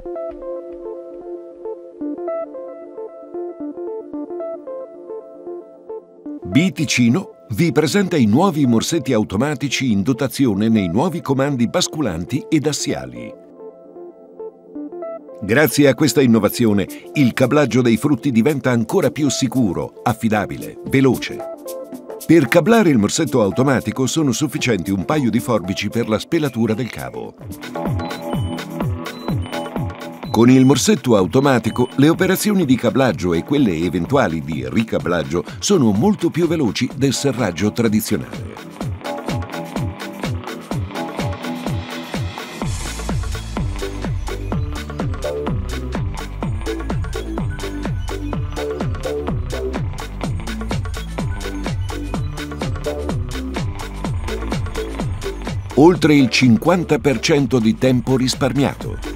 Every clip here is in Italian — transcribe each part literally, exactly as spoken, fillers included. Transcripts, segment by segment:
B Ticino vi presenta i nuovi morsetti automatici in dotazione nei nuovi comandi basculanti ed assiali. Grazie a questa innovazione, il cablaggio dei frutti diventa ancora più sicuro, affidabile, veloce. Per cablare il morsetto automatico sono sufficienti un paio di forbici per la spelatura del cavo. Con il morsetto automatico, le operazioni di cablaggio e quelle eventuali di ricablaggio sono molto più veloci del serraggio tradizionale. Oltre il cinquanta per cento di tempo risparmiato.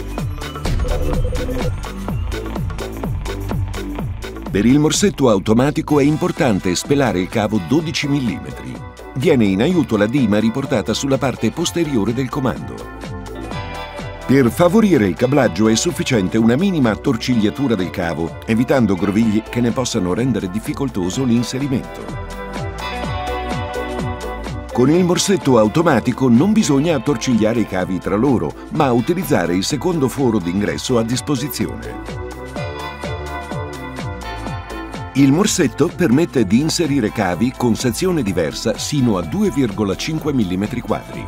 Per il morsetto automatico è importante spelare il cavo dodici millimetri. Viene in aiuto la dima riportata sulla parte posteriore del comando. Per favorire il cablaggio è sufficiente una minima attorcigliatura del cavo, evitando grovigli che ne possano rendere difficoltoso l'inserimento. Con il morsetto automatico non bisogna attorcigliare i cavi tra loro, ma utilizzare il secondo foro d'ingresso a disposizione. Il morsetto permette di inserire cavi con sezione diversa sino a due virgola cinque millimetri quadri.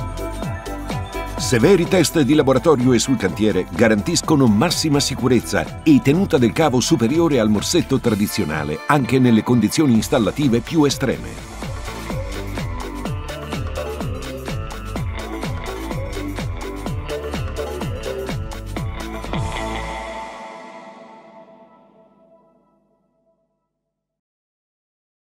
Severi test di laboratorio e sul cantiere garantiscono massima sicurezza e tenuta del cavo superiore al morsetto tradizionale, anche nelle condizioni installative più estreme.